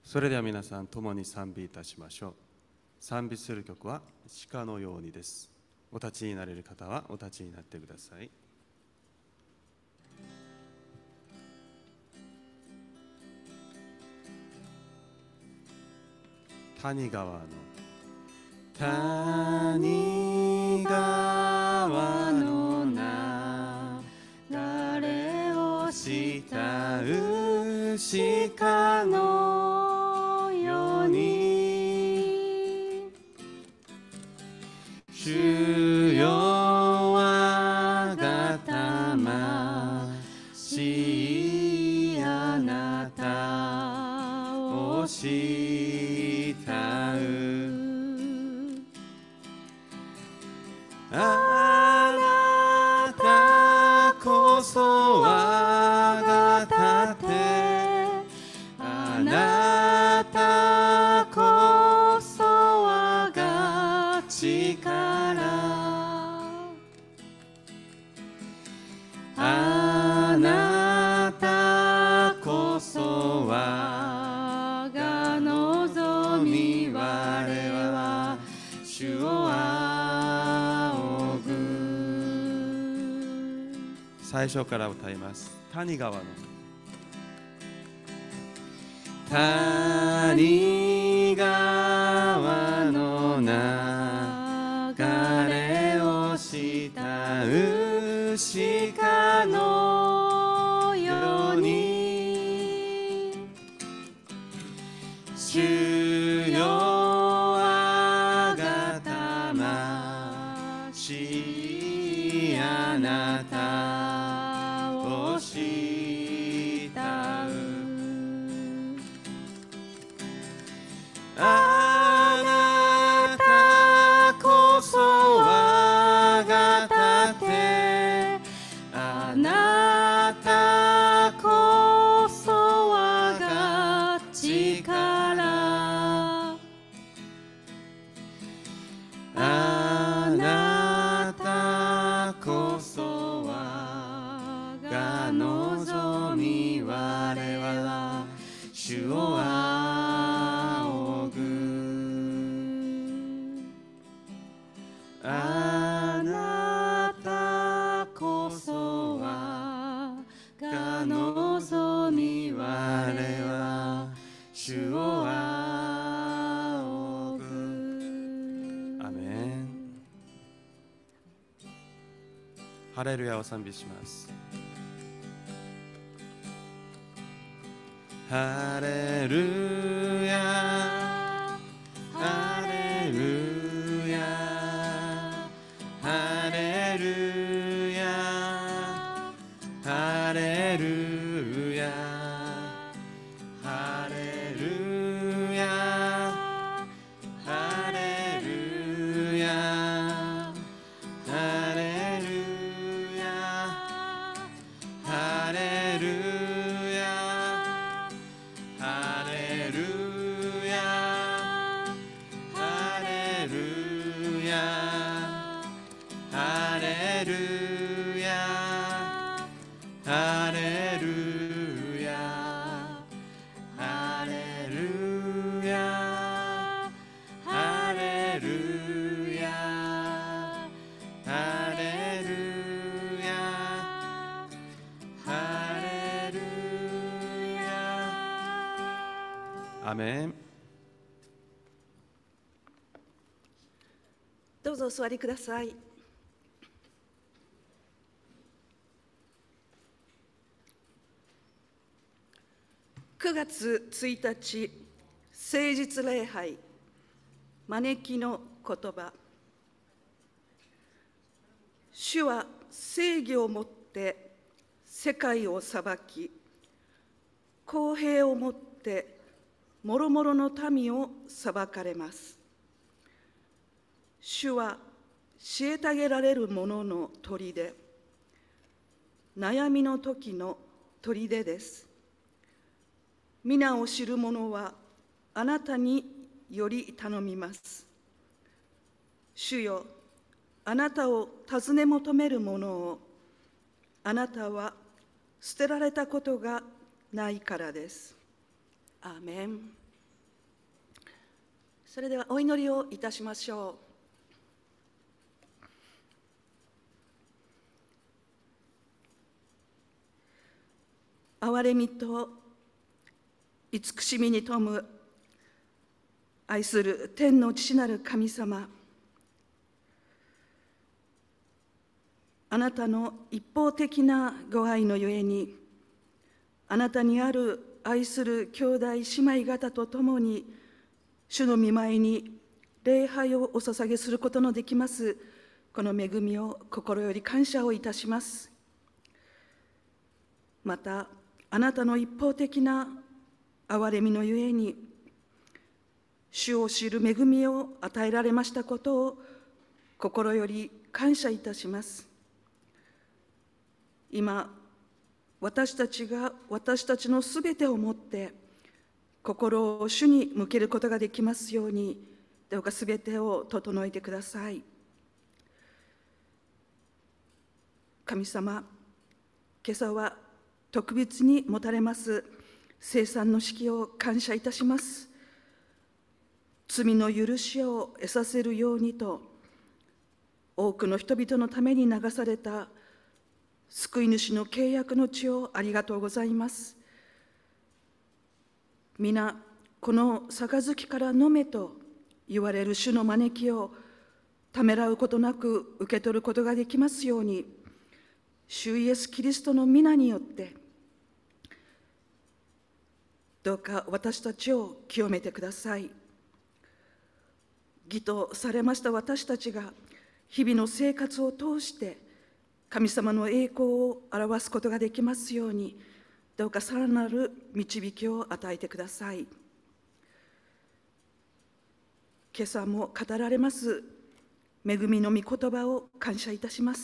それでは皆さん共に賛美いたしましょう。賛美する曲は鹿のようにです。お立ちになれる方はお立ちになってください。谷川の谷川の流れを慕う鹿のように、主よ我が魂あなたを慕う。あなたこそ我が盾、あなたこそ我が力、あなたこそ我が望み、我は主を仰ぐ。最初から歌います。谷川の谷川の流れを慕う鹿のように、主よ我が魂あなたを慕う。あなたこそ我が盾、あなたこそ我が力、あなたこそ我が望み、我は主を仰ぐ。あなたこそ我が望み、我は主を仰ぐ。アメン。ハレルヤを賛美します。ハレルヤハレルヤハレルヤハレルヤハレルヤハレルヤハレルヤハレルヤハレルヤハレルヤハレルヤハレルヤハレルヤハレルヤハレルヤハレルヤ。アメン。 どうぞお座りください。9月1日、聖日礼拝、招きの言葉。主は正義をもって世界を裁き、公平をもって諸々の民を裁かれます。主は虐げられる者の砦、悩みの時の砦です。皆を知る者はあなたにより頼みます。主よ、あなたを尋ね求める者をあなたは捨てられたことがないからです。アーメン。 それではお祈りをいたしましょう。憐れみと慈しみに富む愛する天の父なる神様、あなたの一方的なご愛のゆえに、あなたにある愛する兄弟姉妹方と共に主の御前に礼拝をお捧げすることのできますこの恵みを心より感謝をいたします。またあなたの一方的な憐れみのゆえに主を知る恵みを与えられましたことを心より感謝いたします。今私たちが私たちのすべてをもって心を主に向けることができますように、どうかすべてを整えてください。神様、今朝は特別に持たれます聖餐の式を感謝いたします。罪の許しを得させるようにと、多くの人々のために流された救い主の契約の地をありがとうございます。皆この杯から飲めと言われる主の招きをためらうことなく受け取ることができますように、主イエス・キリストの皆によってどうか私たちを清めてください。義とされました私たちが日々の生活を通して神様の栄光を表すことができますように、どうかさらなる導きを与えてください。今朝も語られます恵みの御言葉を感謝いたします。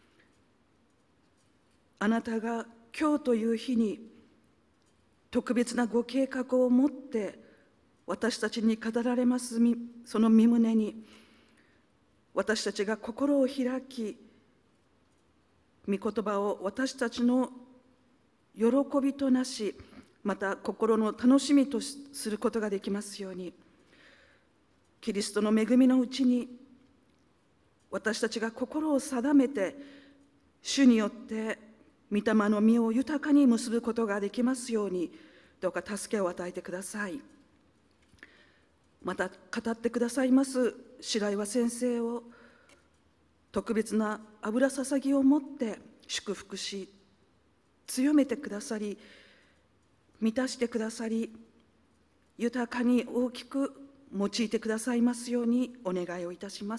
あなたが今日という日に特別なご計画を持って私たちに語られますその御胸に、私たちが心を開き、御言葉を私たちの喜びとなし、また心の楽しみとすることができますように、キリストの恵みのうちに私たちが心を定めて主によって御霊の実を豊かに結ぶことができますように、どうか助けを与えてください。また語ってくださいます白岩先生を特別な油捧ぎを持って祝福し、強めてくださり、満たしてくださり、豊かに大きく用いてくださいますようにお願いをいたします。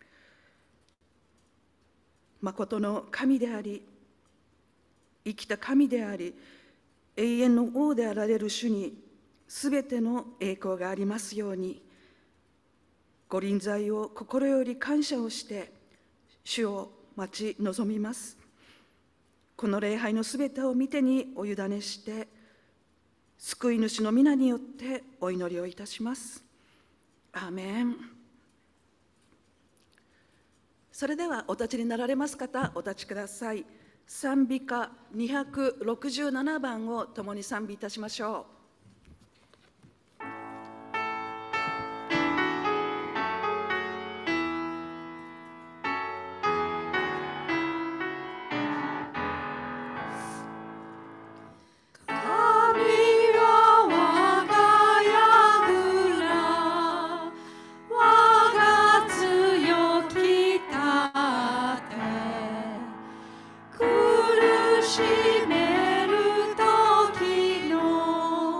誠の神であり、生きた神であり、永遠の王であられる主にすべての栄光がありますように、ご臨在を心より感謝をして主を待ち望みます。この礼拝のすべてを御手にお委ねして、救い主の皆によってお祈りをいたします。アーメン。それではお立ちになられます方、お立ちください。賛美歌267番を共に賛美いたしましょう。 苦しめる時の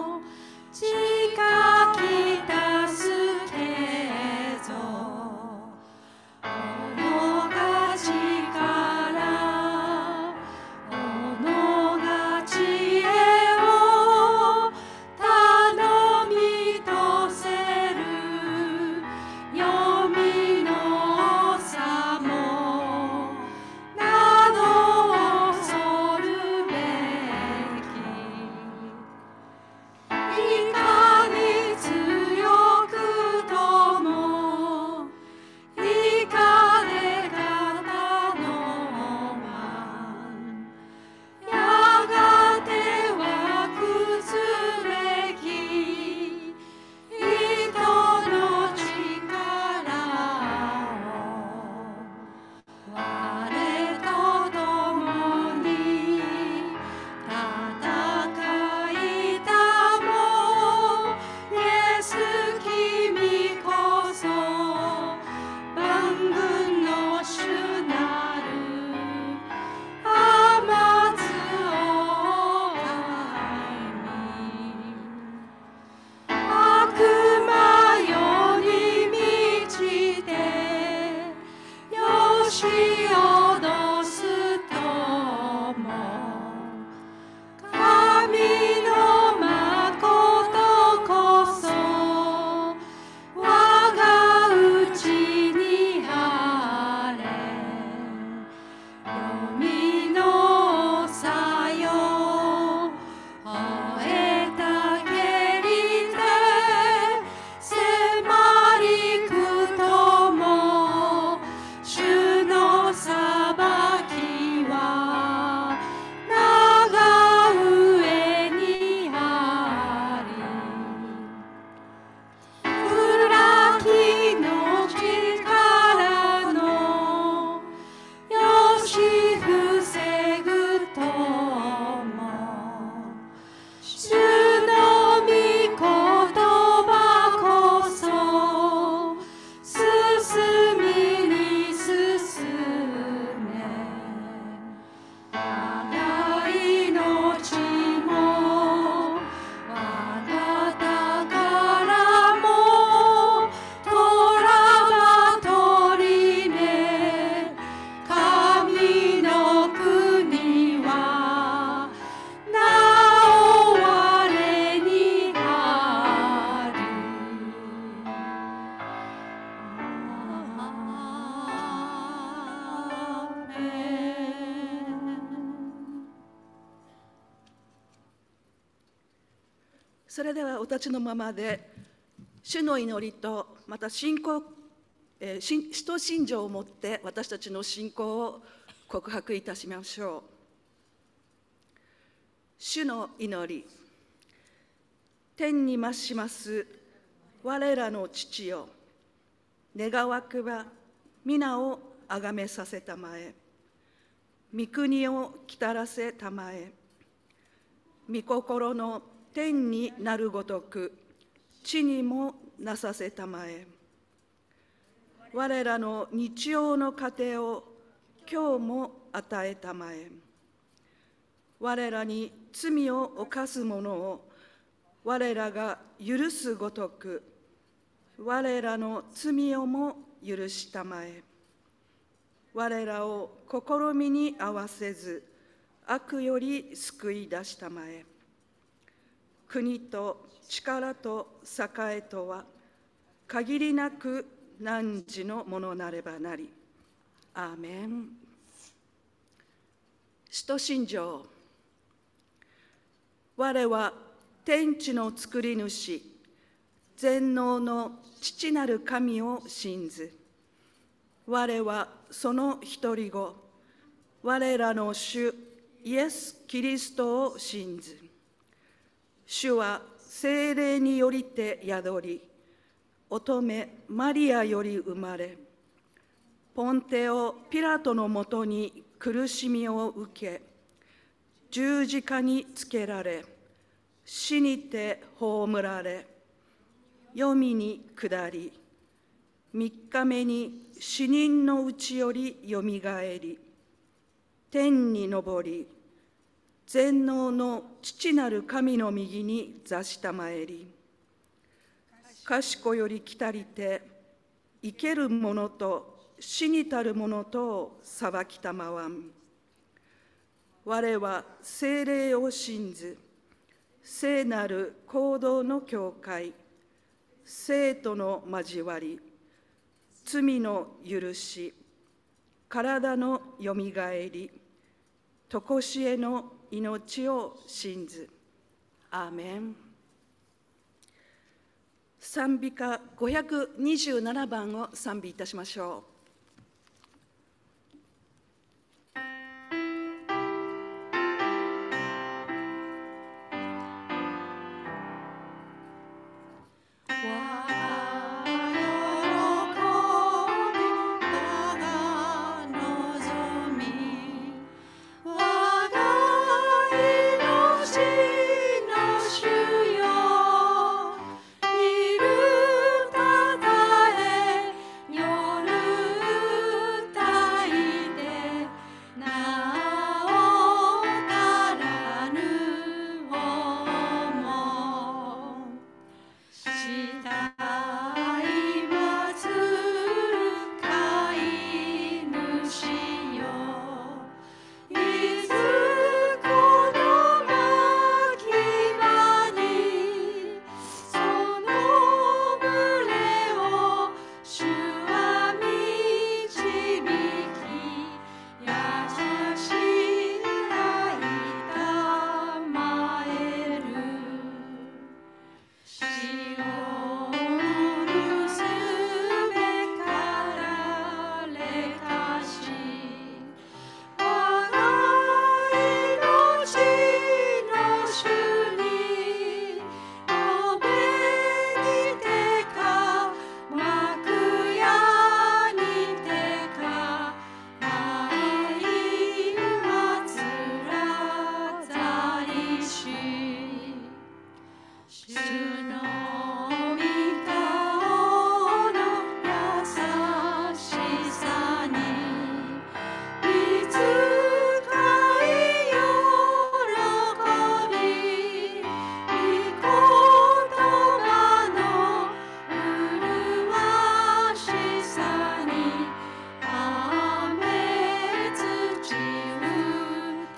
それではお立ちのままで、主の祈りとまた使徒信条をもって私たちの信仰を告白いたしましょう。主の祈り。天に増します我らの父よ、願わくは皆をあがめさせたまえ、御国をきたらせたまえ、御心の天になるごとく地にもなさせたまえ。我らの日曜の糧を今日も与えたまえ。我らに罪を犯す者を我らが許すごとく、我らの罪をも許したまえ。我らを試みに合わせず、悪より救い出したまえ。国と力と栄とは、限りなく汝のものなればなり。アーメン。使徒信条。我は天地の作り主、全能の父なる神を信ず。我はその一人子、我らの主イエス・キリストを信ず。主は聖霊によりて宿り、乙女マリアより生まれ、ポンテオ・ピラトのもとに苦しみを受け、十字架につけられ、死にて葬られ、黄泉に下り、三日目に死人のうちよりよみがえり、天に昇り、全能の父なる神の右に座したまえり、賢より来たりて、生ける者と死にたる者とを裁きたまわん。我は聖霊を信ず、聖なる行動の教会、聖との交わり、罪の許し、体のよみがえり、とこしえの命を信ず。アーメン。賛美歌527番を賛美いたしましょう。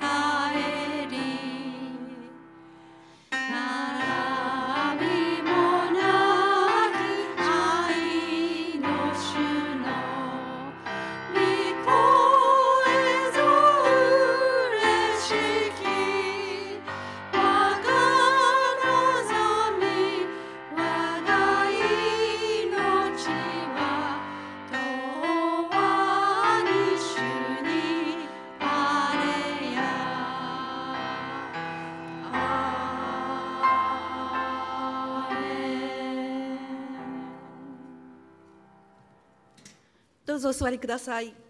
並びもどうぞお座りください。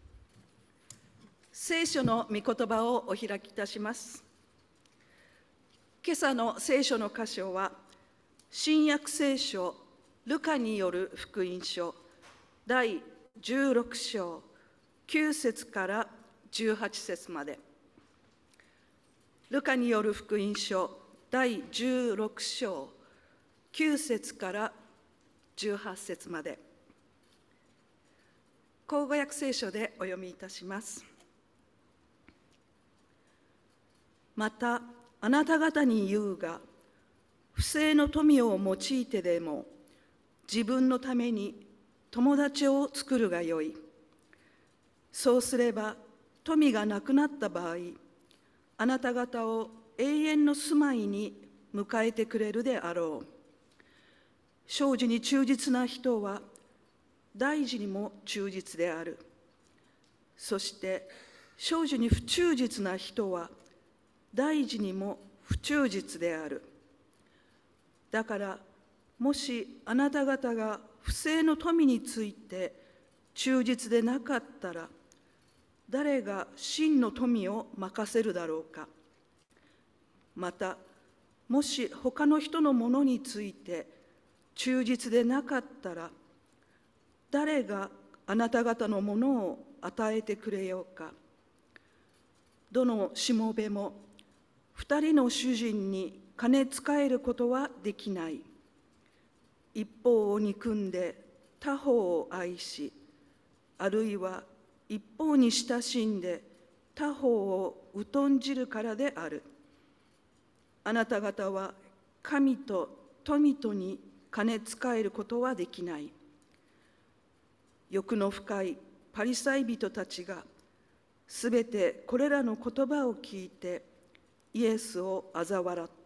聖書の御言葉をお開きいたします。今朝の聖書の箇所は、新約聖書ルカによる福音書第16章9節から18節まで。ルカによる福音書第16章9節から18節まで。口語訳聖書でお読みいたします。また、あなた方に言うが、不正の富を用いてでも、自分のために友達を作るがよい。そうすれば、富がなくなった場合、あなた方を永遠の住まいに迎えてくれるであろう。生事に忠実な人は、大事にも忠実である。そして、生事に不忠実な人は、大事にも不忠実である。だから、もしあなた方が不正の富について忠実でなかったら、誰が真の富を任せるだろうか。また、もし他の人のものについて忠実でなかったら、誰があなた方のものを与えてくれようか。どのしもべも二人の主人に金仕えることはできない。一方を憎んで他方を愛し、あるいは一方に親しんで他方を疎んじるからである。あなた方は神と富とに金仕えることはできない。欲の深いパリサイ人たちがすべてこれらの言葉を聞いてイエスを嘲笑った。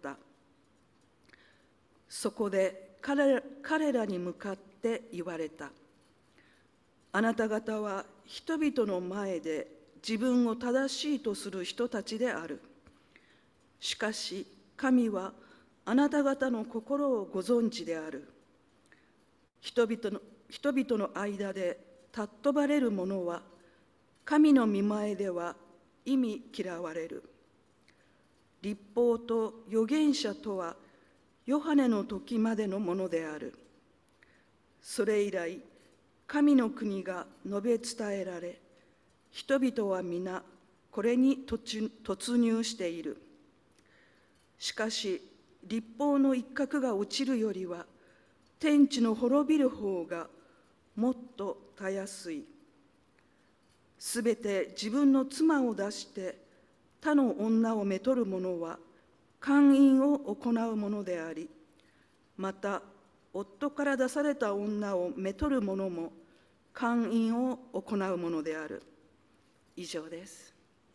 そこで彼らに向かって言われた。あなた方は人々の前で自分を正しいとする人たちである。しかし神はあなた方の心をご存知である。人々の間で尊ばれる者は神の御前では忌み嫌われる。律法と預言者とはヨハネの時までのものである。それ以来神の国が述べ伝えられ、人々は皆これに突入している。しかし律法の一角が落ちるよりは天地の滅びる方がもっとたやすい。すべて自分の妻を出して他の女をめとる者は姦淫を行うものであり、また夫から出された女をめとる者も姦淫を行うものである。以上です。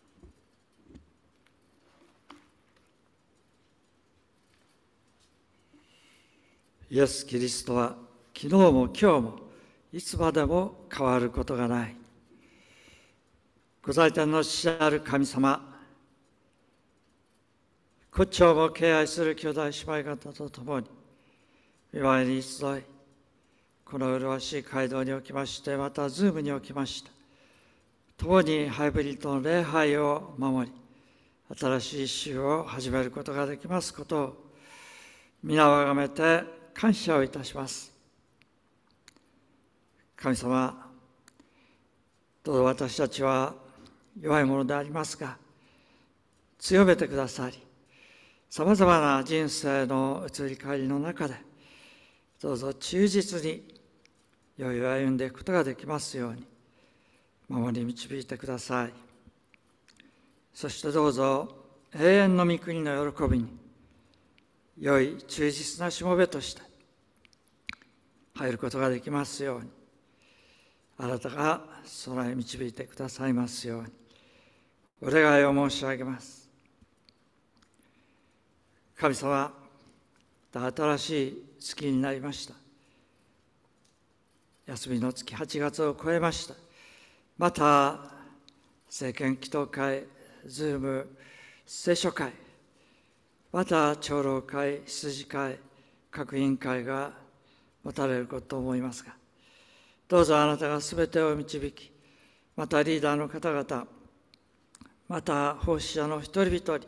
イエス・キリストは昨日も今日もいつまでも変わることがない。御在天の父である神様、骨頂も敬愛する兄弟姉妹方と共に御前に集い、この麗しい街道におきまして、またズームにおきまして、共にハイブリッドの礼拝を守り、新しい週を始めることができますことを皆をあがめて感謝をいたします。神様、どうぞ私たちは弱いものでありますが、強めてくださり、さまざまな人生の移り変わりの中で、どうぞ忠実に良いを歩んでいくことができますように、守り導いてください。そしてどうぞ永遠の御国の喜びに、良い忠実なしもべとして入ることができますように、あなたが備え導いてくださいますように、お願いを申し上げます。神様、新しい月になりました。休みの月8月を超えました。また政権祈祷会、ズーム、聖書会、また長老会、羊会、各委員会が持たれることと思いますが、 どうぞあなたがすべてを導き、またリーダーの方々、また奉仕者の一人一人、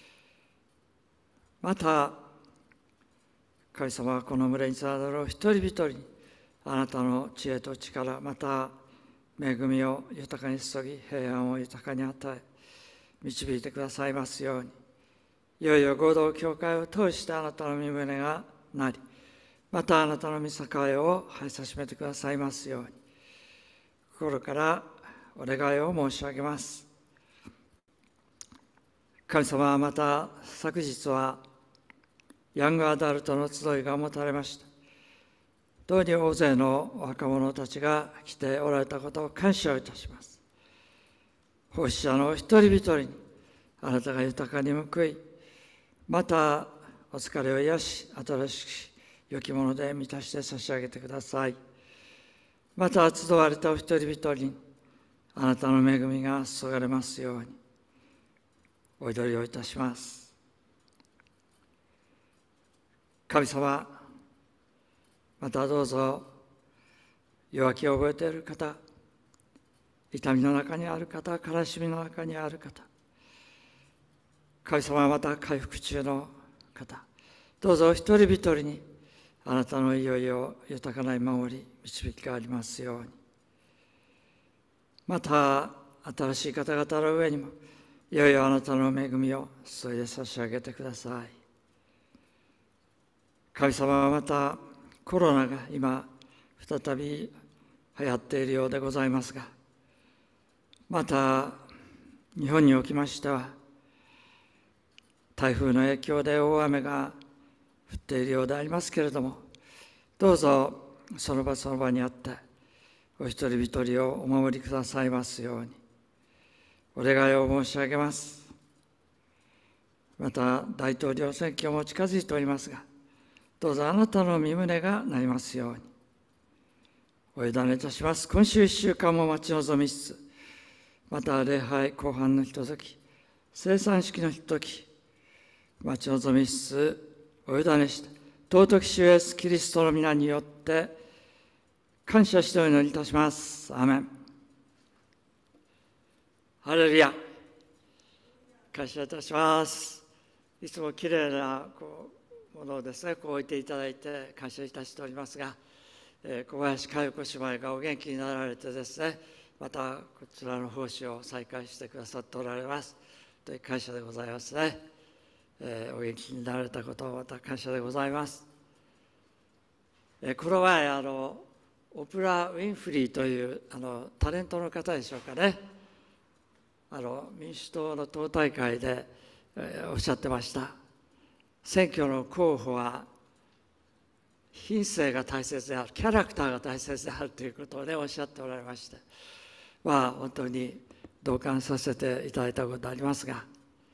また神様はこの群れに伝わる一人一人にあなたの知恵と力、また恵みを豊かに注ぎ、平安を豊かに与え、導いてくださいますように、いよいよ合同教会を通してあなたの御胸がなり、またあなたの御栄を拝さしめてくださいますように、心からお願いを申し上げます。神様はまた昨日はヤングアダルトの集いが持たれました。同に大勢の若者たちが来ておられたことを感謝をいたします。奉仕者の一人一人にあなたが豊かに報い、またお疲れを癒し、新しき良きもので満たして差し上げてください。また集われたお一人一人にあなたの恵みが注がれますようにお祈りをいたします。神様、またどうぞ弱気を覚えている方、痛みの中にある方、悲しみの中にある方、神様はまた回復中の方、どうぞ一人一人にあなたのいよいよ豊かな守り、導きがありますように。また新しい方々の上にもいよいよあなたの恵みを注いで差し上げてください。神様はまたコロナが今再び流行っているようでございますが、また日本におきましては台風の影響で大雨が降っているようでありますけれども、どうぞその場その場にあってお一人一人をお守りくださいますようにお願いを申し上げます。また大統領選挙も近づいておりますが、どうぞあなたの御胸がなりますようにお委ねいたします。今週1週間も待ち望みつつ、また礼拝後半のひととき、聖餐式のひととき、待ち望みつつお委ねして、尊き主イエスキリストの皆によって感謝してお祈りいたします。アーメン。ハレルヤ。感謝いたします。いつもきれいなものをですね、置いていただいて感謝いたしておりますが、小林佳代子姉妹がお元気になられてですね、またこちらの奉仕を再開してくださっておられますという感謝でございますね。お元気になられたことをまた感謝でございます。この前オプラ・ウィンフリーというタレントの方でしょうかね、民主党の党大会で、おっしゃってました。選挙の候補は品性が大切である、キャラクターが大切であるということをね、おっしゃっておられまして、本当に同感させていただいたことありますが、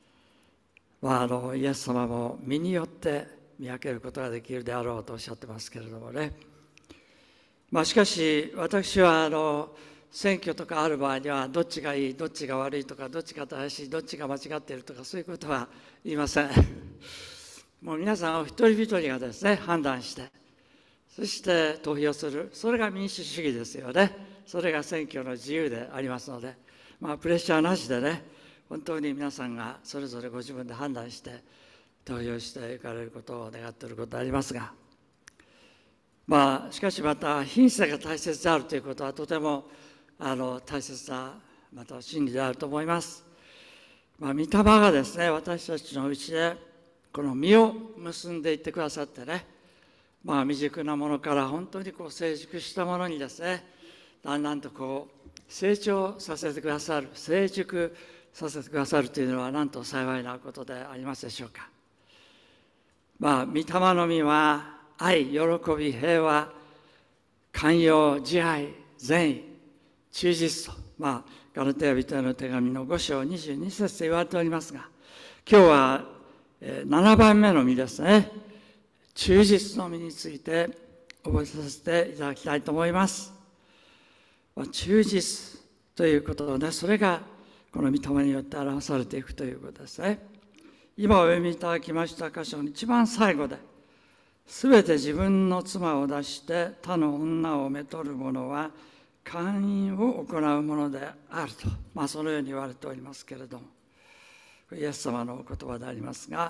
イエス様も身によって見分けることができるであろうとおっしゃってますけれどもね。しかし私は選挙とかある場合にはどっちがいい、どっちが悪いとか、どっちが正しい、どっちが間違っているとか、そういうことは言いません。もう皆さんお一人一人がですね、判断して、そして投票する、それが民主主義ですよね。それが選挙の自由でありますので、プレッシャーなしでね、本当に皆さんがそれぞれご自分で判断して投票していかれることを願っていることでありますが、しかしまた品性が大切であるということはとても大切なまた真理であると思います。御霊がですね、私たちのうちでこの実を結んでいってくださってね、未熟なものから本当に成熟したものにですね、だんだんと成長させてくださる、成熟させてくださるというのはなんと幸いなことでありますでしょうか。御霊の実は愛、喜び、平和、寛容、慈愛、善意、忠実と、ガラテヤ人への手紙の5章22節で言われておりますが、今日は7番目の実ですね、忠実の実について覚えさせていただきたいと思います。忠実ということをね、それがこの御霊によって表されていくということですね。今お読みいただきました箇所の一番最後で、 すべて自分の妻を出して他の女をめとる者は姦淫を行うものであると、そのように言われておりますけれども、イエス様のお言葉でありますが、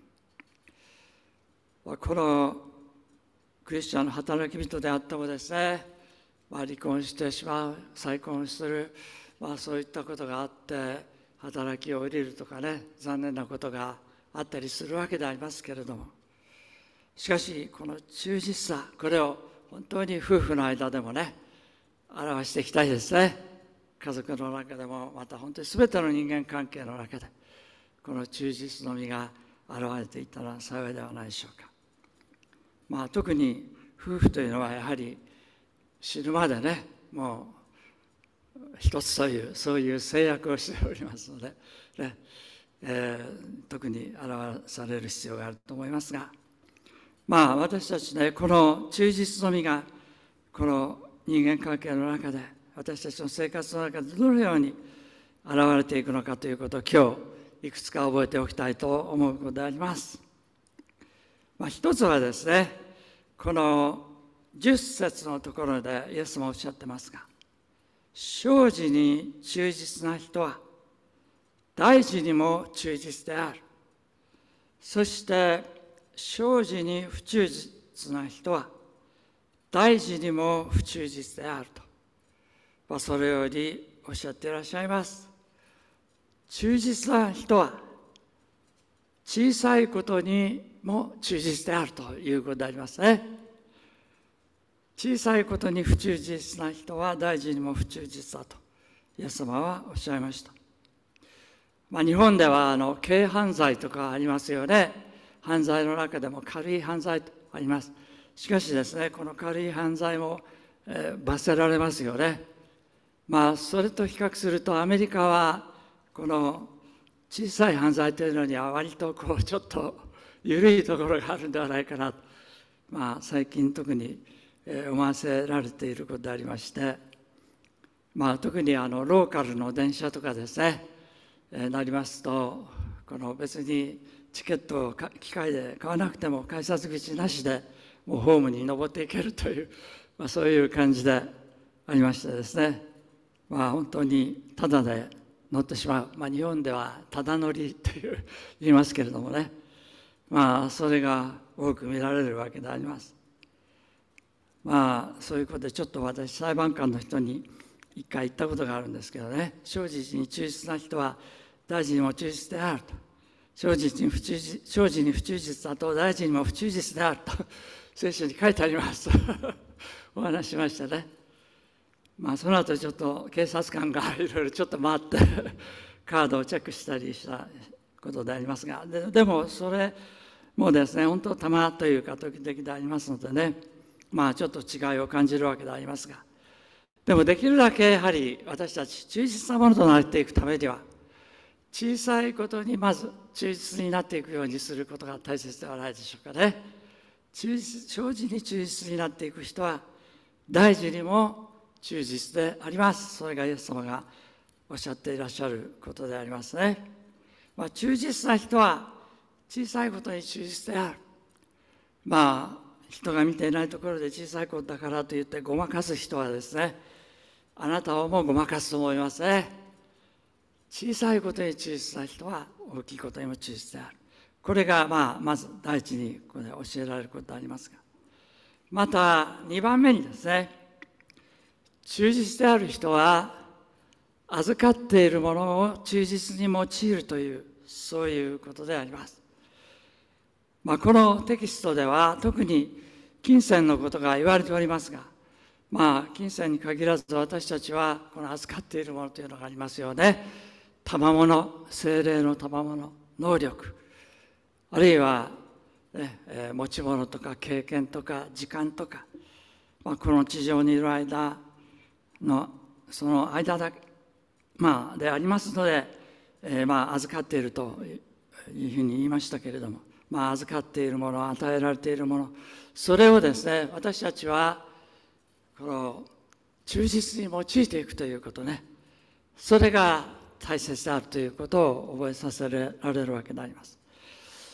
このクリスチャンの働き人であってもですね、離婚してしまう、再婚する、そういったことがあって働きを降りるとかね、残念なことがあったりするわけでありますけれども、しかしこの忠実さ、これを本当に夫婦の間でもね表していきたいですね。家族の中でも、また本当に全ての人間関係の中でこの忠実の実が現れていったら幸いではないでしょうか。特に夫婦というのはやはり死ぬまでね、もう一つそういう制約をしておりますので、特に表される必要があると思いますが、私たちね、この忠実の実がこの人間関係の中で、私たちの生活の中でどのように現れていくのかということを今日いくつか覚えておきたいと思うことであります。一つはですね、この10節のところでイエスもおっしゃってますが、生事に忠実な人は大事にも忠実である。そして生事に不忠実な人は大事にも不忠実であると、それよりおっしゃっていらっしゃいます。忠実な人は小さいことにも忠実であるということでありますね。小さいことに不忠実な人は大事にも不忠実だとイエス様はおっしゃいました。日本では軽犯罪とかありますよね。犯罪の中でも軽い犯罪とあります。しかしですね、この軽い犯罪も、罰せられますよね。それと比較するとアメリカはこの小さい犯罪というのには割とちょっと緩いところがあるんではないかなと、最近特に思わせられていることでありまして、特にローカルの電車とかですね、なりますと、この別にチケットを機械で買わなくても改札口なしでもうホームに登っていけるという、そういう感じでありましてですね、本当にタダで乗ってしまう、日本ではタダ乗りという言いますけれどもね、それが多く見られるわけであります。そういうことでちょっと私裁判官の人に一回言ったことがあるんですけどね、正直に忠実な人は大事にも忠実であると、正直に不忠実だと大事にも不忠実であると聖書に書いてありますお話ししましたね。その後ちょっと警察官がいろいろちょっと回ってカードをチェックしたりしたことでありますが、でもそれもですね、本当たまというか時々でありますのでね、ちょっと違いを感じるわけでありますが、でもできるだけやはり私たち忠実なものとなっていくためには、小さいことにまず忠実になっていくようにすることが大切ではないでしょうかね。生じに忠実になっていく人は大事にも忠実であります。それがイエス様がおっしゃっていらっしゃることでありますね。忠実な人は小さいことに忠実である。人が見ていないところで小さいことだからといってごまかす人はですね、あなたをもごまかすと思いますね。小さいことに忠実な人は大きいことにも忠実である。これがまず第一にこれ教えられることでありますが、また2番目にですね、忠実である人は預かっているものを忠実に用いるという、そういうことであります。このテキストでは特に金銭のことが言われておりますが、金銭に限らず私たちはこの預かっているものというのがありますよね。賜物、聖霊の賜物、能力、あるいは、持ち物とか経験とか時間とか、この地上にいる間のその間だけ、でありますので、預かっているというふうに言いましたけれども、預かっているもの、与えられているもの、それをですね、私たちはこの忠実に用いていくということね、それが大切であるということを覚えさせられるわけであります。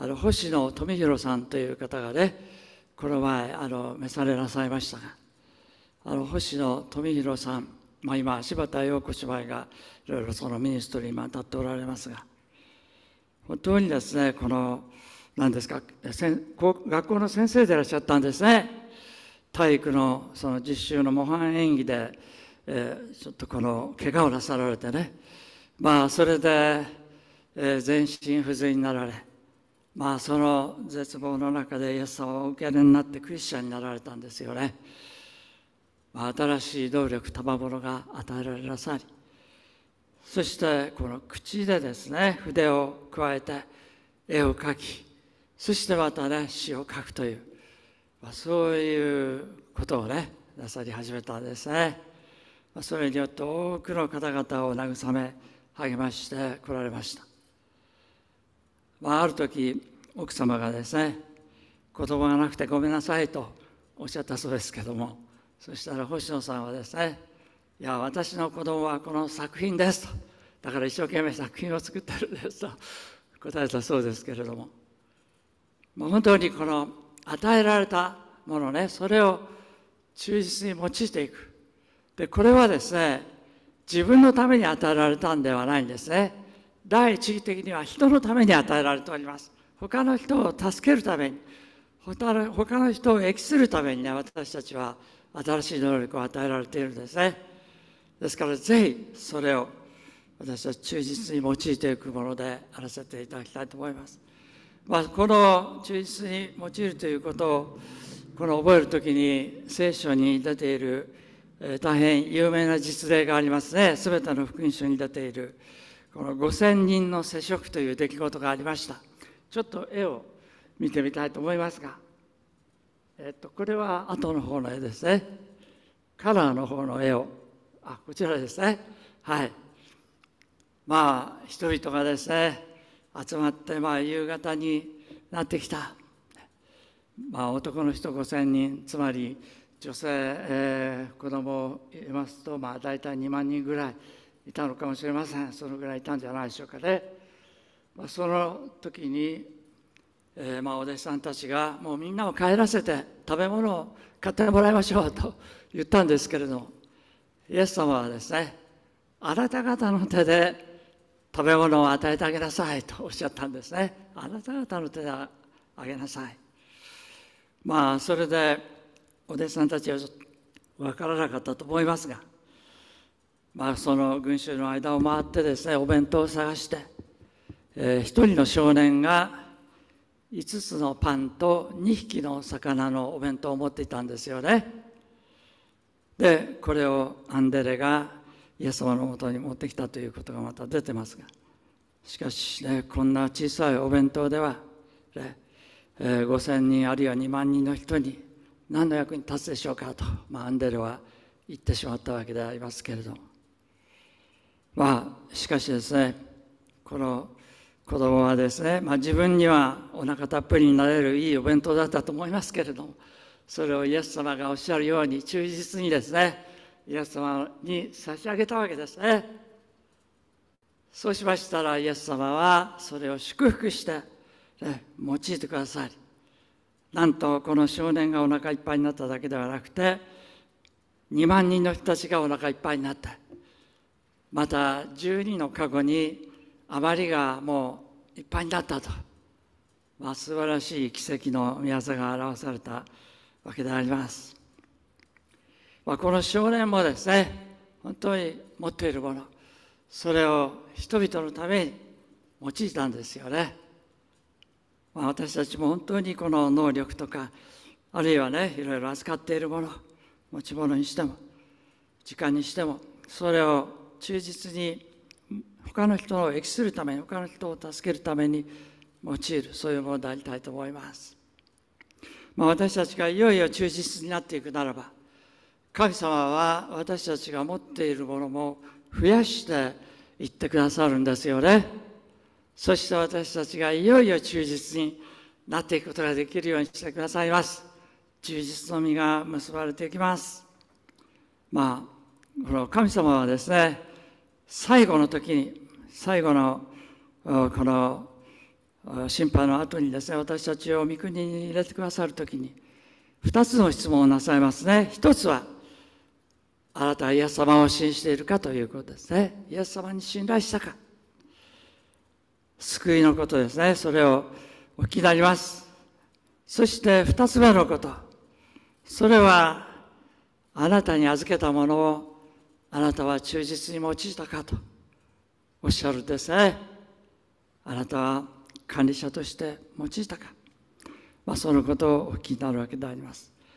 星野富弘さんという方がね、この前召されなさいましたが、星野富弘さん、今柴田陽子姉妹がいろいろそのミニストリーに当たっておられますが、本当にですね、何ですか、学校の先生でいらっしゃったんですね。体育のその実習の模範演技で、ちょっと怪我をなさられてね、それで、全身不随になられ、その絶望の中でイエス様をお受け入れになってクリスチャンになられたんですよね。新しい動力、賜物が与えられなさり、そしてこの口でですね、筆を加えて絵を描き、そしてまたね、詩を書くという、そういうことをね、なさり始めたんですね。それによって多くの方々を慰め、励ましてこられました。ある時、奥様がですね、子供がなくてごめんなさいとおっしゃったそうですけども、そしたら星野さんはですね、いや、私の子供はこの作品ですと、だから一生懸命作品を作ってるんですと答えたそうですけれども、本当にこの与えられたものね、それを忠実に用いていく。で、これはですね、自分のために与えられたんではないんですね。第一義的には人のために与えられております。他の人を助けるために、他の人を益するためにね、私たちは新しい能力を与えられているんですね。ですからぜひそれを私たち忠実に用いていくものであらせていただきたいと思います。この忠実に用いるということを覚えるときに聖書に出ている大変有名な実例がありますね。すべての福音書に出ているこの5000人の世食という出来事がありました。ちょっと絵を見てみたいと思いますが、これは後の方の絵ですね。カラーの方の絵を、こちらですね。はい。人々がですね、集まって夕方になってきた。男の人5000人、つまり女性、子供を入れますと、大体2万人ぐらいいたのかもしれません。そのぐらいいたんじゃないでしょうかね。その時に、お弟子さんたちがもうみんなを帰らせて食べ物を買ってもらいましょうと言ったんですけれども、イエス様はですね、あなた方の手で食べ物を与えてあげなさいとおっしゃったんですね。あなた方の手であげなさい。それでお弟子さんたちは分からなかったと思いますが、その群衆の間を回ってですね、お弁当を探して、一人の少年が5つのパンと2匹の魚のお弁当を持っていたんですよね。で、これをアンデレがイエス様のもとに持ってきたということがまた出てますが、しかしね、こんな小さいお弁当では、5000人あるいは2万人の人に何の役に立つでしょうかと、アンデレは言ってしまったわけでありますけれども、しかしですね、この子供はですね、自分にはお腹たっぷりになれるいいお弁当だったと思いますけれども、それをイエス様がおっしゃるように忠実にですね、イエス様に差し上げたわけですね。そうしましたらイエス様はそれを祝福して、用いてくださり、なんとこの少年がお腹いっぱいになっただけではなくて、2万人の人たちがお腹いっぱいになって、また12のカゴに余りがもういっぱいになったと、素晴らしい奇跡の御業が表されたわけであります。この少年もですね、本当に持っているもの、それを人々のために用いたんですよね。私たちも本当にこの能力とか、あるいはね、いろいろ扱っているもの、持ち物にしても、時間にしても、それを忠実に他の人を益するために、他の人を助けるために用いる、そういうものでありたいと思います。私たちがいよいよ忠実になっていくならば、神様は私たちが持っているものも増やしていってくださるんですよね。そして私たちがいよいよ忠実になっていくことができるようにしてくださいます。忠実の実が結ばれていきます。この神様はですね、最後の時に、最後のこの審判の後にですね、私たちを御国に入れてくださるときに、2つの質問をなさいますね。一つは、あなたはイエス様を信じているかということですね。イエス様に信頼したか。救いのことですね。それをお聞きになります。そして2つ目のこと。それは、あなたに預けたものをあなたは忠実に用いたかとおっしゃるんですね。あなたは管理者として用いたか。そのことをお聞きになるわけであります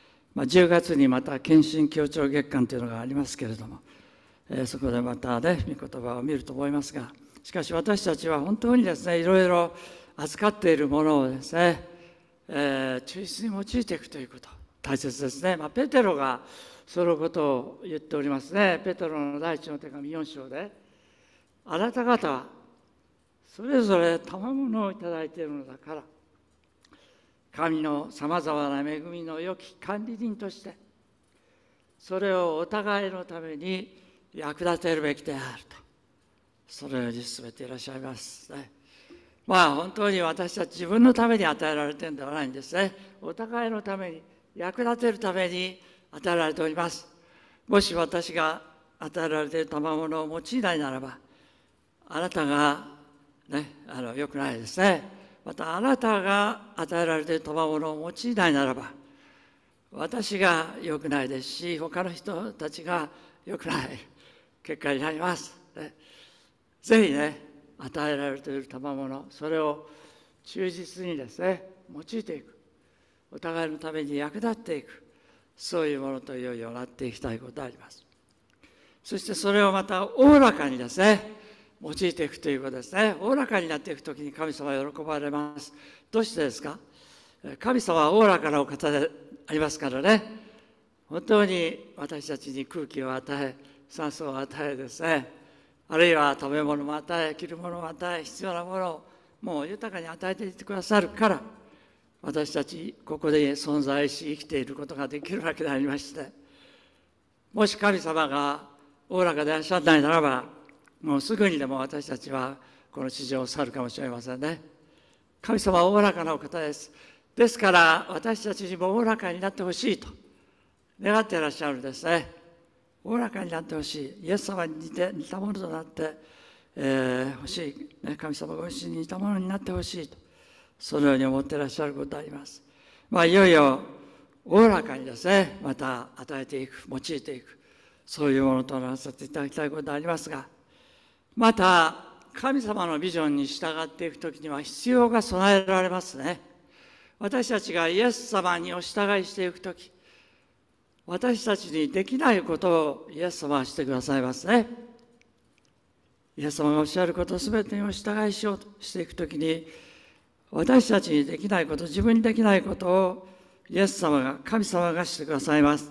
。10月にまた献身協調月間というのがありますけれども、そこでまたね、御言葉を見ると思いますが、しかし私たちは本当にですね、いろいろ預かっているものをですね、忠実に用いていくということ、大切ですね。ペテロがそのことを言っておりますね。ペテロの第一の手紙4章で、あなた方はそれぞれ賜物をいただいているのだから、神のさまざまな恵みの良き管理人として、それをお互いのために役立てるべきであると、そのように進めていらっしゃいますね。本当に私たち自分のために与えられているんではないんですね。お互いのために、役立てるために与えられております。もし私が与えられている賜物を用いないならば、あなたが良くないですね。またあなたが与えられている賜物を用いないならば、私が良くないですし、他の人たちが良くない結果になります。ぜひね、与えられている賜物、それを忠実にですね、用いていく。お互いのために役立っていく。そういうものといよいよなっていきたいことであります。そしてそれをまたおおらかにですね、用いていくということですね。おおらかになっていくときに神様は喜ばれます。どうしてですか？神様はおおらかなお方でありますからね。本当に私たちに空気を与え、酸素を与えですね、あるいは食べ物も与え、着るものも与え、必要なものをもう豊かに与えていってくださるから、私たちここで存在し生きていることができるわけでありまして、もし神様がおおらかでいらっしゃらないならば、もうすぐにでも私たちはこの地上を去るかもしれませんね。神様はおおらかなお方です。ですから私たちにもおおらかになってほしいと願っていらっしゃるんですね。おおらかになってほしい。イエス様に似たものとなってほしい。神様ご自身に似たものになってほしいと、そのように思っていらっしゃることであります。いよいよおおらかにですね、また与えていく、用いていく、そういうものとならせていただきたいことでありますが、また神様のビジョンに従っていくときには必要が備えられますね。私たちがイエス様にお従いしていくとき、私たちにできないことをイエス様はしてくださいますね。イエス様がおっしゃることすべてにお従いしようとしていくときに、私たちにできないこと、自分にできないことをイエス様が、神様がしてくださいます。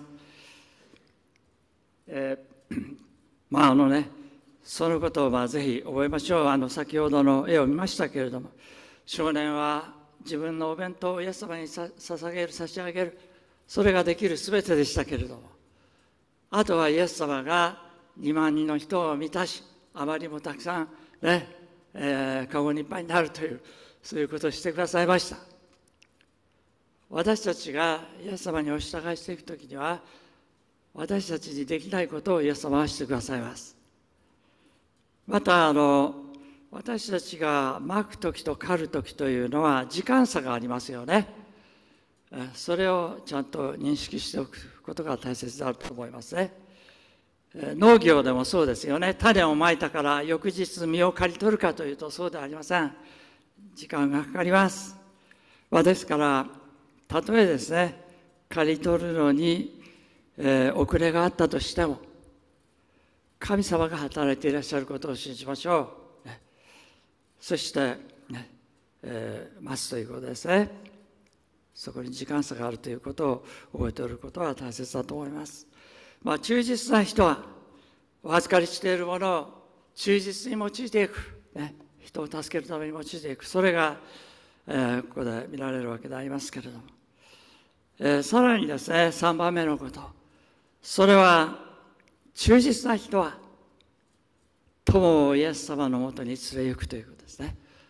そのことをぜひ覚えましょう。先ほどの絵を見ましたけれども、少年は自分のお弁当をイエス様に捧げる、差し上げる、それができるすべてでしたけれども、あとはイエス様が2万人の人を満たし、あまりもたくさんカゴにいっぱいになるという、そういうことをしてくださいました。私たちがイエス様にお従いしていくときには、私たちにできないことをイエス様はしてくださいます。また私たちがまくときと刈るときというのは時間差がありますよね。それをちゃんと認識しておくことが大切だと思いますね。農業でもそうですよね。種をまいたから翌日実を刈り取るかというとそうではありません。時間がかかります。ですからたとえですね、刈り取るのに、遅れがあったとしても、神様が働いていらっしゃることを信じましょう。そして、待つということですね。そこに時間差があるということを覚えておることは大切だと思います。忠実な人はお預かりしているものを忠実に用いていく、人を助けるために用いていく、それが、ここで見られるわけでありますけれども、さらにですね、3番目のこと、それは忠実な人は友をイエス様のもとに連れ行くということですね。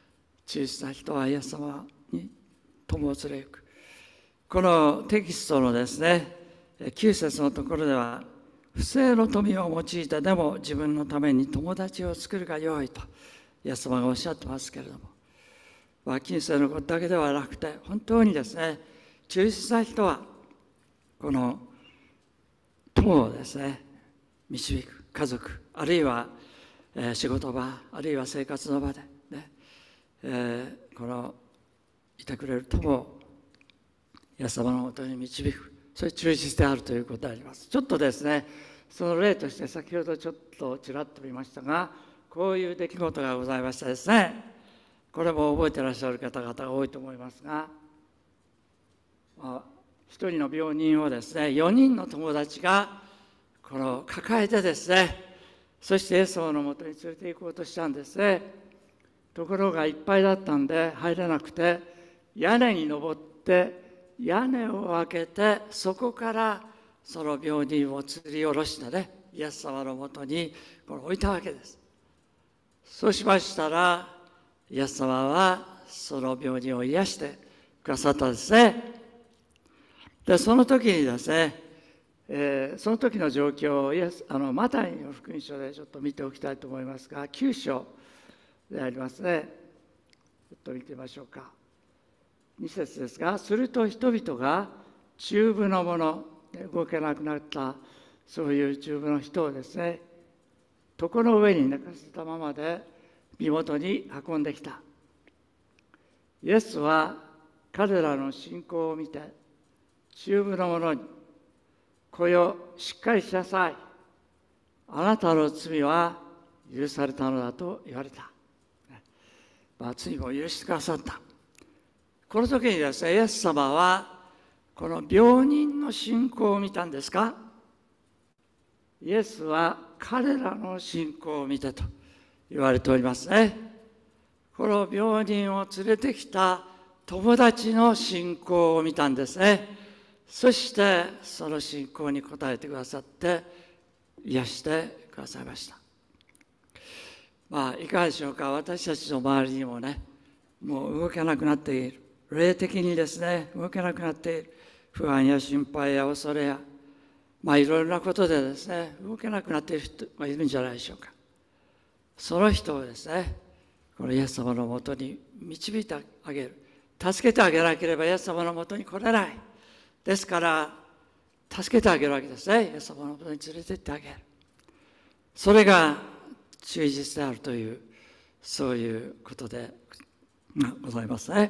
忠実な人はイエス様に友を連れ行く。このテキストのですね、9節のところでは、不正の富を用いてでも自分のために友達を作るがよいと、イエス様がおっしゃってますけれども、金銭のことだけではなくて、本当にですね、忠実な人は、この友をですね、導く、家族、あるいは仕事場、あるいは生活の場で、ね、このいてくれる友をイエス様のもとに導く、それ忠実であるということであります。ちょっとですね、その例として先ほどちょっとちらっと見ましたが、こういう出来事がございましたですね。これも覚えていらっしゃる方々が多いと思いますが、一人の病人をですね、4人の友達がこの抱えてですね、そしてイエス様のもとに連れて行こうとしたんですね。ところがいっぱいだったんで入れなくて、屋根に登って屋根を開けて、そこからその病人を吊り下ろしてね、イエス様のもとにこれ置いたわけです。そうしましたら、イエス様はその病人を癒してくださったんですね。で、その時にですね、その時の状況をマタイの福音書でちょっと見ておきたいと思いますが、9章でありますね。ちょっと見てみましょうか。2節ですが、すると人々が中部の者、動けなくなったそういう中部の人をですね、床の上に寝かせたままで身元に運んできた。イエスは彼らの信仰を見て、中部の者に、子よ、しっかりしなさい。あなたの罪は許されたのだと言われた。罪も許してくださった。この時にですね、イエス様はこの病人の信仰を見たんですか？イエスは彼らの信仰を見てと言われておりますね。この病人を連れてきた友達の信仰を見たんですね。そしてその信仰に応えてくださって癒してくださいました。いかがでしょうか。私たちの周りにもね、もう動けなくなっている、霊的にですね、動けなくなっている不安や心配や恐れや、いろいろなことでですね、動けなくなっている人がいるんじゃないでしょうか。その人をですね、このイエス様のもとに導いてあげる。助けてあげなければイエス様のもとに来れない。ですから、助けてあげるわけですね。イエス様のもとに連れて行ってあげる。それが忠実であるという、そういうことでございますね。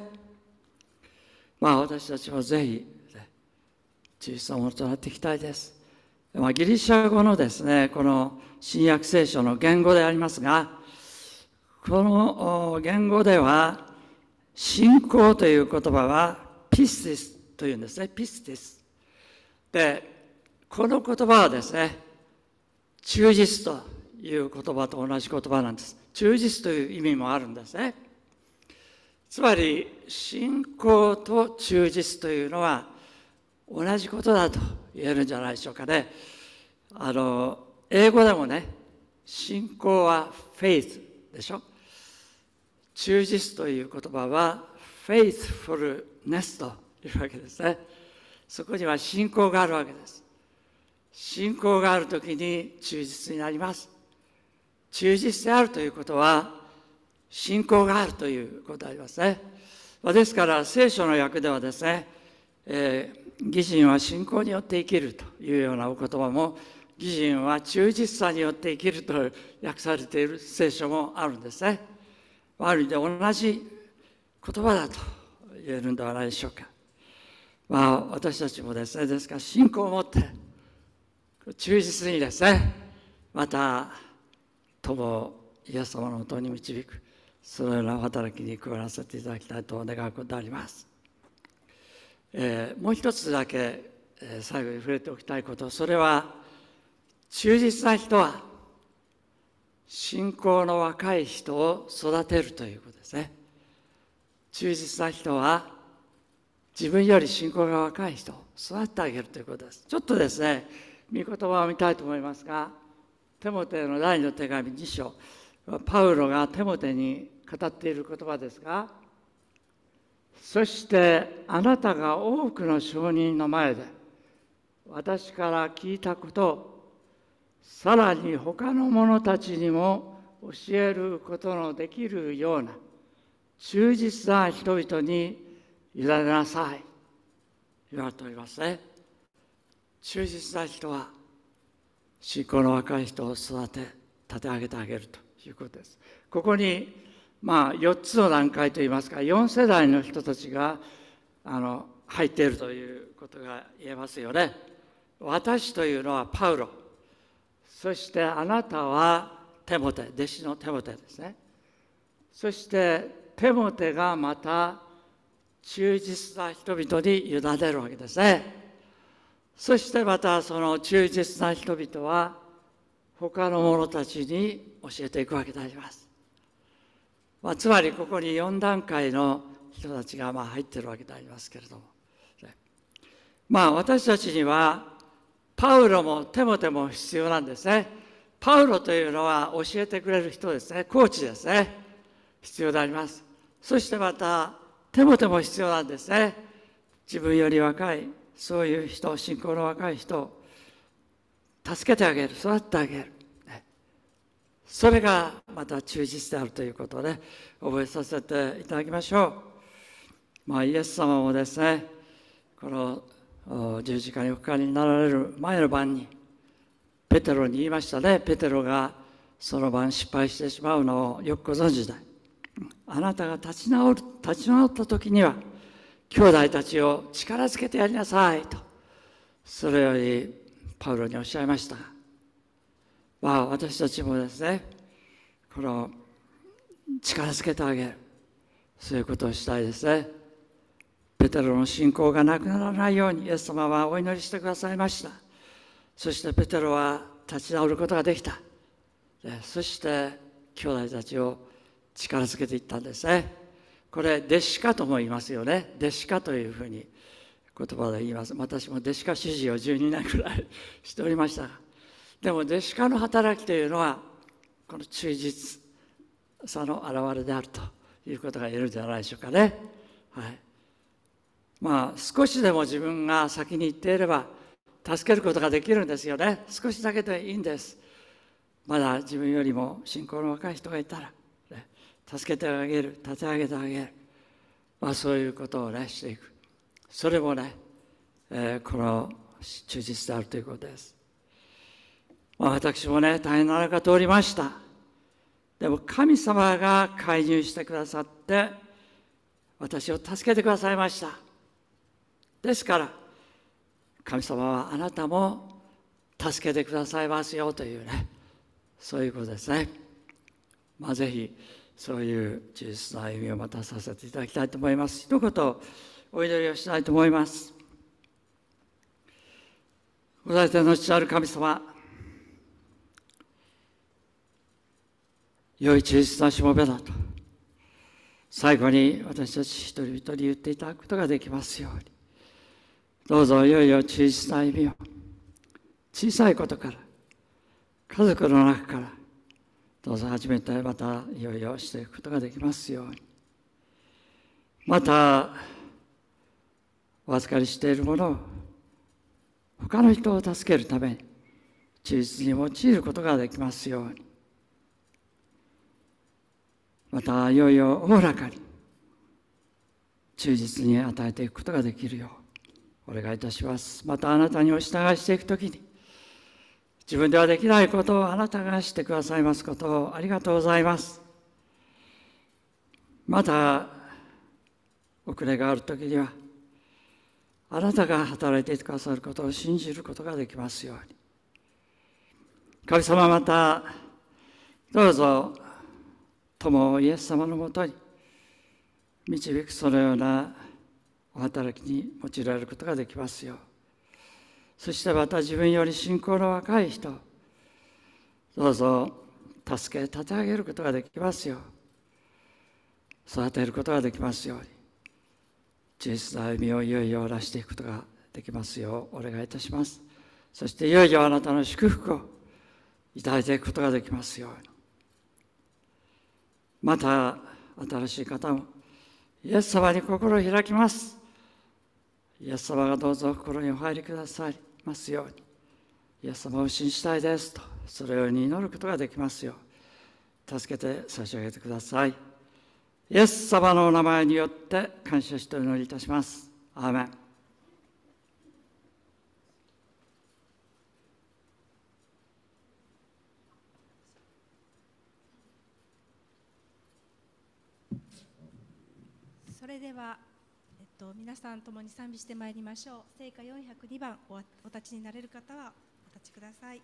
私たちもぜひ、忠実なものとなっていきたいです。ギリシャ語のですね、この新約聖書の言語でありますが、この言語では、信仰という言葉はピスティスというんですね。ピスティス。で、この言葉はですね、忠実という言葉と同じ言葉なんです。忠実という意味もあるんですね。つまり、信仰と忠実というのは同じことだと言えるんじゃないでしょうかね。英語でもね、信仰は faith でしょ。忠実という言葉は faithfulness というわけですね。そこには信仰があるわけです。信仰があるときに忠実になります。忠実であるということは信仰があるということでありますね。ですから聖書の訳ではですね、義人は信仰によって生きるというようなお言葉も、義人は忠実さによって生きると訳されている聖書もあるんですね。ある意味で同じ言葉だと言えるんではないでしょうか。私たちもですね、ですから信仰を持って忠実にですね、また友をイエス様のもとに導く、そのような働きに加わらせていただきたいと願うことであります。もう一つだけ最後に触れておきたいこと、それは忠実な人は信仰の若い人を育てるということですね。忠実な人は自分より信仰が若い人を育ててあげるということです。ちょっとですね、御言葉を見たいと思いますが、テモテの第2の手紙2章、パウロがテモテに語っている言葉ですが、そしてあなたが多くの証人の前で私から聞いたことをさらに他の者たちにも教えることのできるような忠実な人々に委ねなさい。言われておりますね。忠実な人は信仰の若い人を育て立て上げてあげるということです。ここに4つの段階といいますか4世代の人たちが入っているということが言えますよね。私というのはパウロ、そしてあなたはテモテ、弟子のテモテですね。そしてテモテがまた忠実な人々に委ねるわけですね。そしてまたその忠実な人々は他の者たちに教えていくわけであります。つまりここに4段階の人たちが入っているわけでありますけれども、私たちにはパウロもテモテも必要なんですね。パウロというのは教えてくれる人ですね。コーチですね。必要であります。そしてまたテモテも必要なんですね。自分より若いそういう人、信仰の若い人を助けてあげる、育ててあげる。それがまた忠実であるということで覚えさせていただきましょう。イエス様もですね、この十字架におかかりになられる前の晩にペテロに言いましたね。ペテロがその晩失敗してしまうのをよくご存知で、あなたが立ち直った時には兄弟たちを力づけてやりなさいと、それよりパウロにおっしゃいましたが、私たちもですね、この力づけてあげる、そういうことをしたいですね。ペテロの信仰がなくならないようにイエス様はお祈りしてくださいました。そしてペテロは立ち直ることができた。そして兄弟たちを力づけていったんですね。これ弟子化とも言いますよね。弟子化というふうに言葉で言います。私も弟子化主事を12年くらいしておりましたが、でも弟子化の働きというのはこの忠実さの表れであるということが言えるんじゃないでしょうかね。少しでも自分が先に行っていれば助けることができるんですよね。少しだけでいいんです。まだ自分よりも信仰の若い人がいたら、助けてあげる、立て上げてあげる、そういうことをしていく。それもこの忠実であるということです。私も大変な中通りました。でも神様が介入してくださって私を助けてくださいました。ですから神様はあなたも助けてくださいますよというそういうことですね。ぜひそういう忠実な歩みをまたさせていただきたいと思います。一言お祈りをしたいと思います。ご在天の父なる神様、良い忠実なしもべだと最後に私たち一人一人言っていただくことができますように、どうぞいよいよ忠実な歩みを小さいことから家族の中からどうぞ始めてまたいよいよしていくことができますように、またお預かりしているものを他の人を助けるために忠実に用いることができますように、またいよいよおおらかに忠実に与えていくことができるようお願いいたします。またあなたにお従いしていくときに自分ではできないことをあなたがしてくださいますことをありがとうございます。また遅れがあるときにはあなたが働いてくださることを信じることができますように、神様またどうぞ友イエス様のもとに導くそのようなお働きに用いられることができますよう、そしてまた自分より信仰の若い人どうぞ助け立て上げることができますよう、育てることができますように、忠実な歩みをいよいよ成していくことができますようお願いいたします。そしていよいよあなたの祝福をいただいていくことができますように、また新しい方もイエス様に心を開きます。イエス様がどうぞ心にお入りくださいますように、イエス様を信じたいですと、そのように祈ることができますよう助けて差し上げてください。イエス様のお名前によって感謝してお祈りいたします。アーメン。 それでは、皆さん共に賛美してまいりましょう。聖歌402番、お立ちになれる方はお立ちください。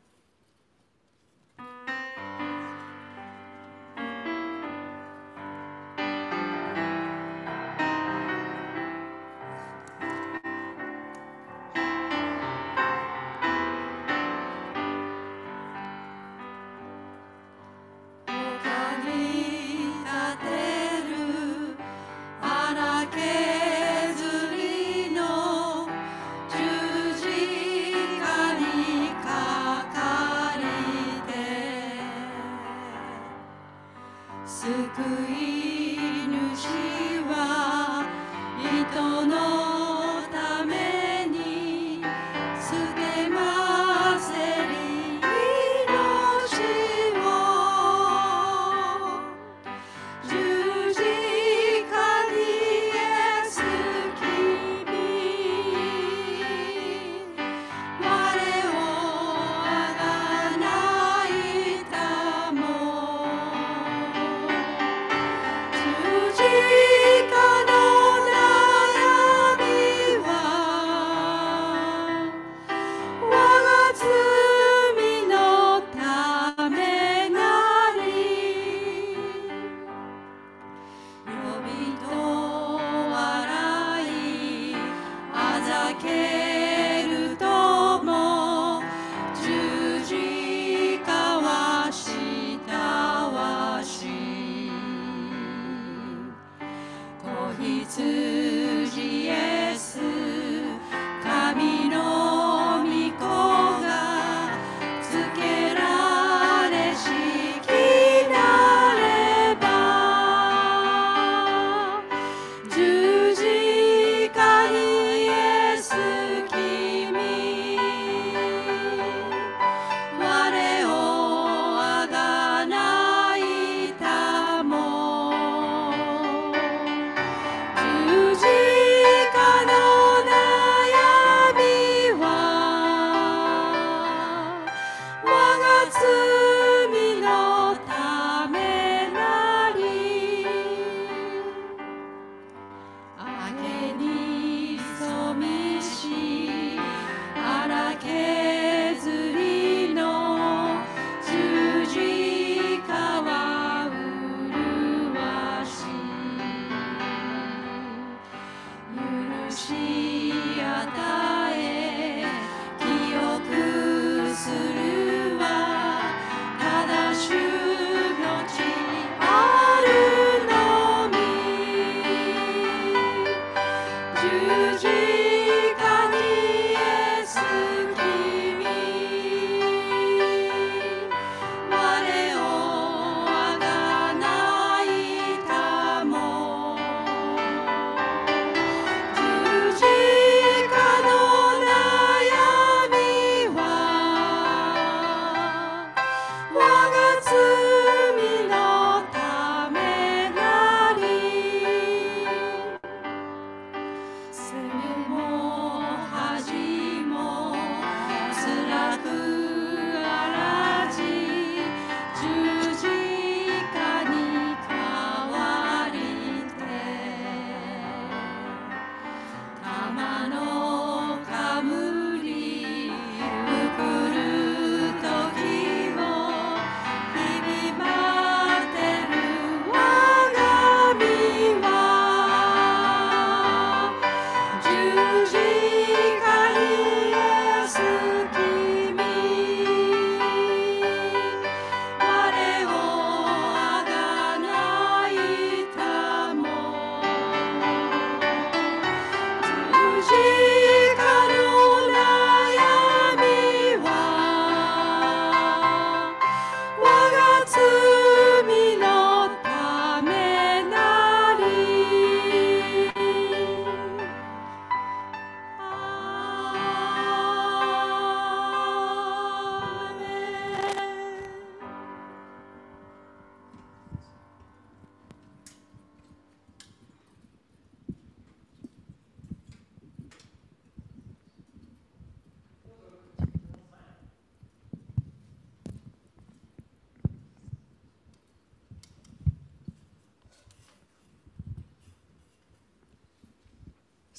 十字架にイエス君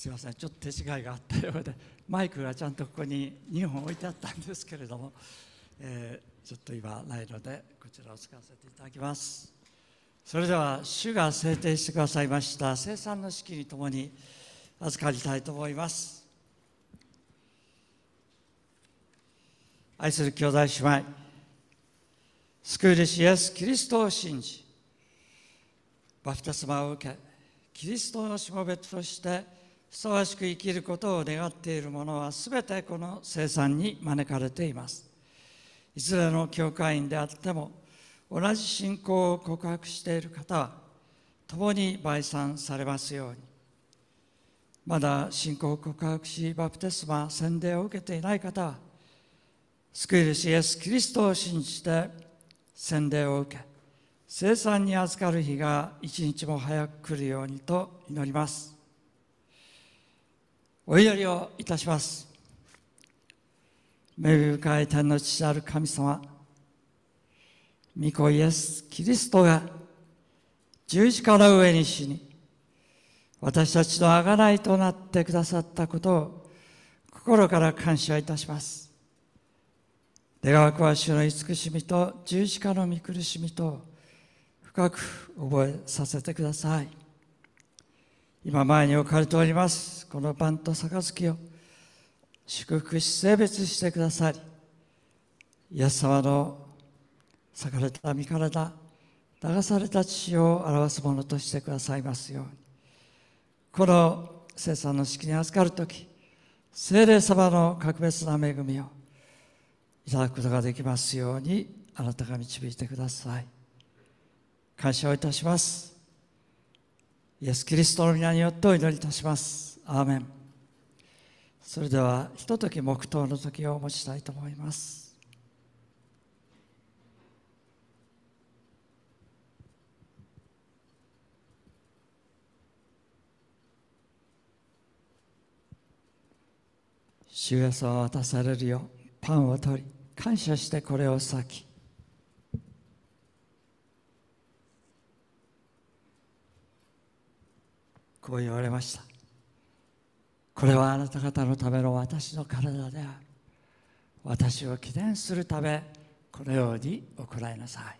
すいません、ちょっと手違いがあったようで、マイクがちゃんとここに2本置いてあったんですけれども、ちょっと今ないのでこちらを使わせていただきます。それでは主が制定してくださいました聖餐の式にともに預かりたいと思います。愛する兄弟姉妹、救い主イエス・キリストを信じ、バプテスマを受け、キリストのしもべとしてふさわしく生きることを願っている者はすべてこの聖餐に招かれています。いずれの教会員であっても同じ信仰を告白している方は共に陪賛されますように。まだ信仰を告白しバプテスマ洗礼を受けていない方は救い主イエス・キリストを信じて洗礼を受け、聖餐に預かる日が一日も早く来るようにと祈ります。お祈りをいたします。恵み深い天の父なる神様、御子イエス・キリストが十字架の上に死に、私たちの贖いとなってくださったことを心から感謝いたします。願わくは主の慈しみと十字架の御苦しみと深く覚えさせてください。今前に置かれておりますこのパンと杯を祝福し聖別してくださり、イエス様の裂かれた身体、流された血を表すものとしてくださいますように。この聖餐の式に預かるとき、聖霊様の格別な恵みをいただくことができますように、あなたが導いてください。感謝をいたします。イエス・キリストの皆によってお祈りいたします。アーメン。それではひととき黙祷の時を持ちたいと思います。主イエスを渡されるようパンを取り、感謝してこれを裂き、こう言われました。これはあなた方のための私の体である。私を記念するためこのように行いなさい。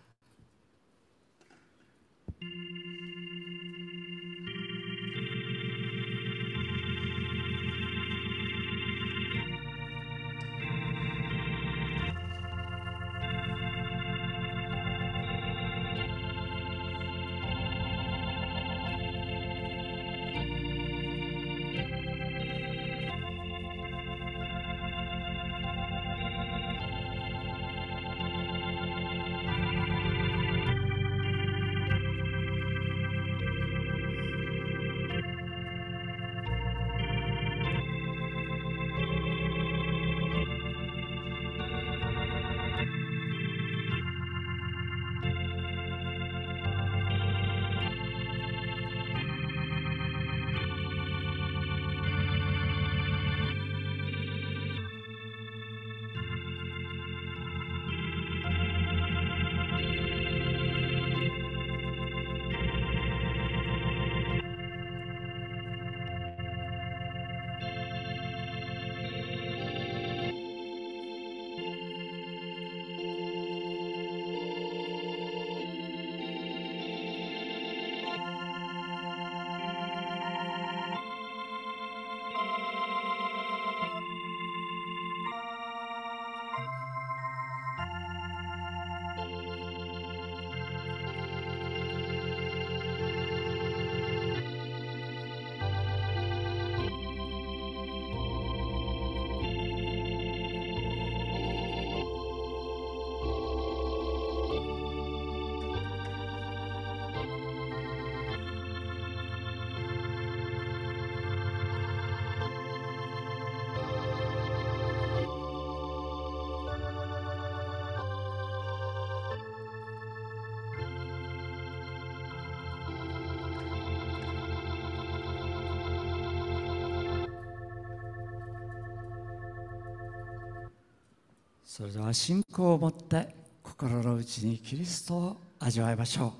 それでは信仰を持って心の内にキリストを味わいましょう。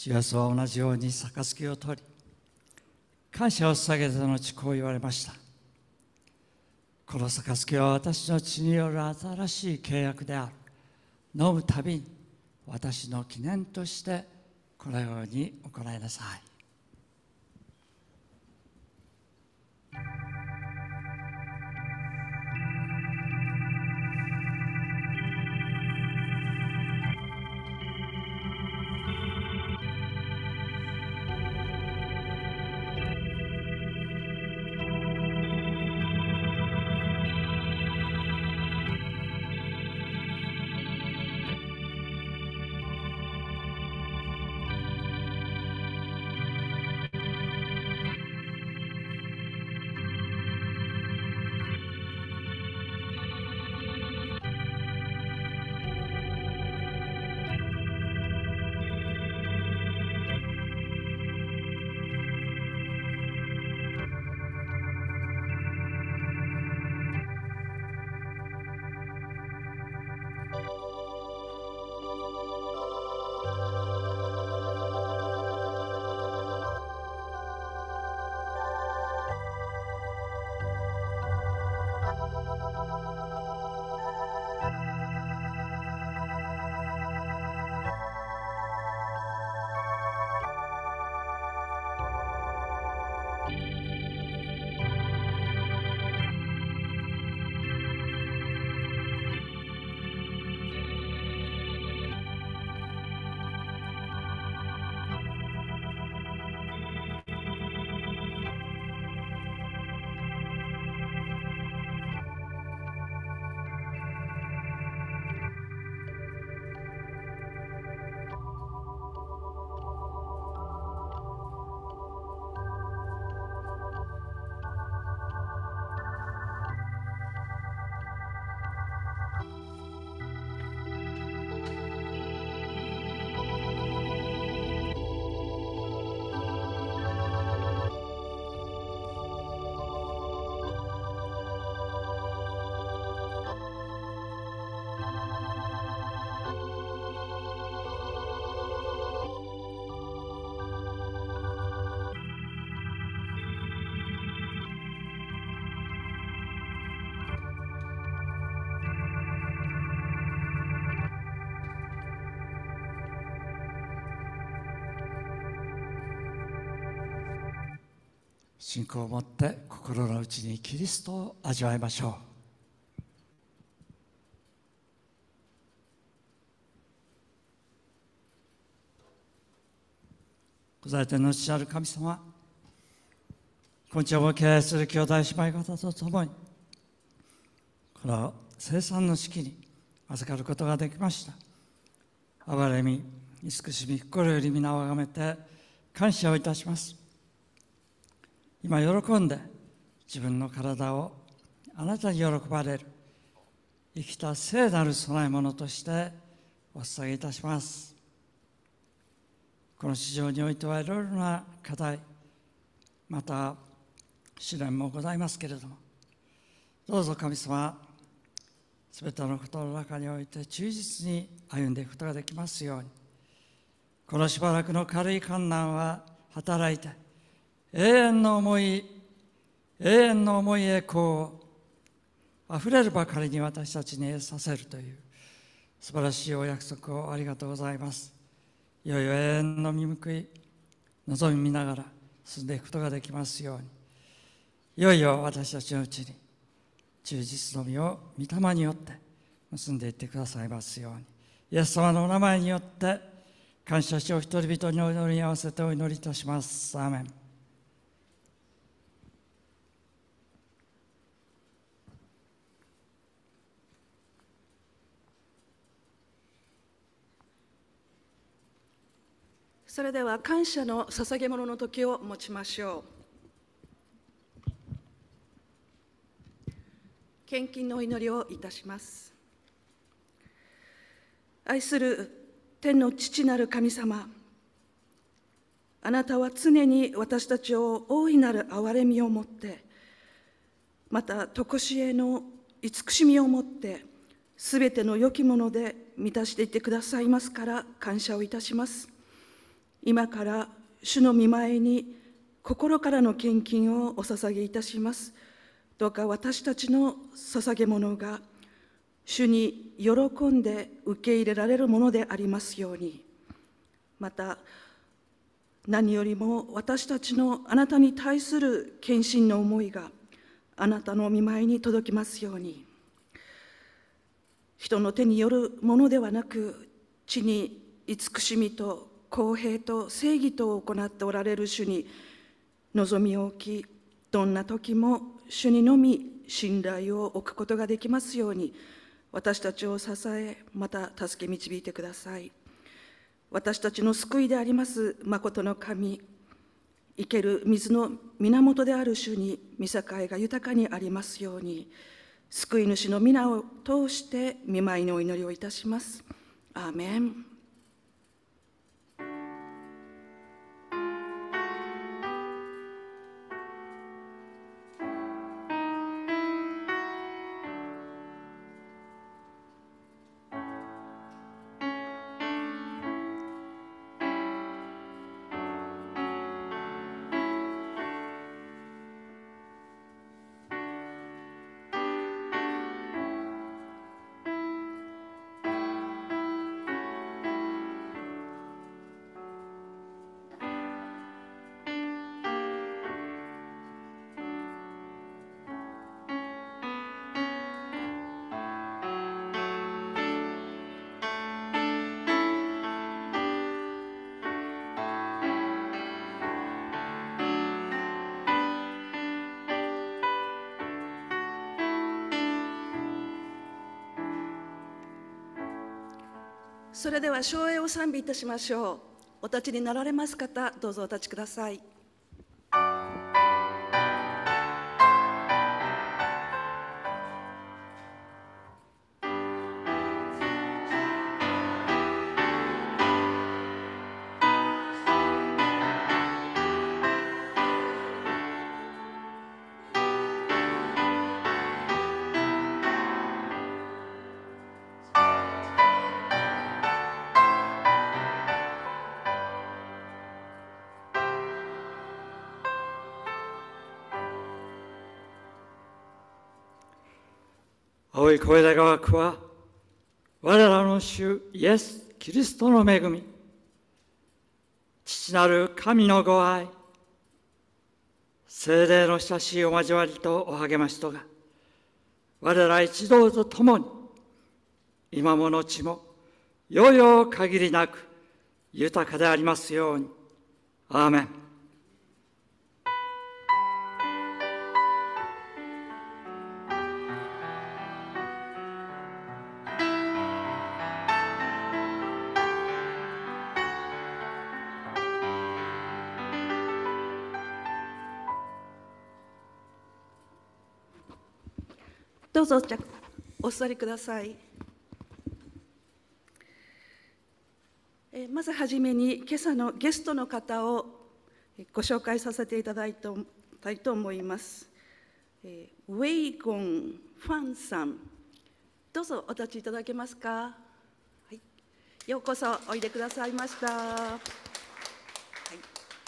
主イエスは同じように杯を取り、感謝を捧げての後こう言われました。この杯は私の血による新しい契約である。飲むたびに私の記念としてこのように行いなさい。信仰を持って心の内にキリストを味わいましょう。ご在天の父なる神様、今日も敬愛する兄弟姉妹方と共にこの聖餐の式に預かることができました。憐れみ、慈しみ、心より皆をあがめて感謝をいたします。今喜んで自分の体をあなたに喜ばれる生きた聖なる供え物としてお捧げいたします。この市場においてはいろいろな課題、また試練もございますけれども、どうぞ神様、すべてのことの中において忠実に歩んでいくことができますように、このしばらくの軽い困難は働いて永遠の思い栄光をあふれるばかりに私たちに得させるという素晴らしいお約束をありがとうございます。いよいよ永遠の見報い望み見ながら進んでいくことができますように、いよいよ私たちのうちに忠実の実を御霊によって結んでいってくださいますように、イエス様のお名前によって感謝しお一人々にお祈りに合わせてお祈りいたします。アーメン。 それでは感謝の捧げ物の時を持ちましょう。献金のお祈りをいたします。愛する天の父なる神様、あなたは常に私たちを大いなる憐れみを持って、また常しえの慈しみを持って、すべての良きもので満たしていってくださいますから感謝をいたします。 今から主の御前に心からの献金をお捧げいたします。どうか私たちの捧げ物が主に喜んで受け入れられるものでありますように。また何よりも私たちのあなたに対する献身の思いがあなたの御前に届きますように。人の手によるものではなく、地に慈しみと公平と正義とを行っておられる主に望みを置き、どんな時も主にのみ信頼を置くことができますように、私たちを支え、また助け導いてください。私たちの救いであります真の神、生ける水の源である主に御栄が豊かにありますように、救い主の皆を通して御前にお祈りをいたします。アーメン。それでは唱詠を賛美いたしましょう。お立ちになられます方、どうぞお立ちください。 青い声でがくは、我らの主イエス・キリストの恵み、父なる神のご愛、聖霊の親しいお交わりとお励ましとが、我ら一同と共に、今も後も、よよ限りなく豊かでありますように。アーメン。 どうぞお座りください。まずはじめに今朝のゲストの方をご紹介させていただきたいと思います。ウェイゴン・ファンさん、どうぞお立ちいただけますか。はい、ようこそおいでくださいました。はい、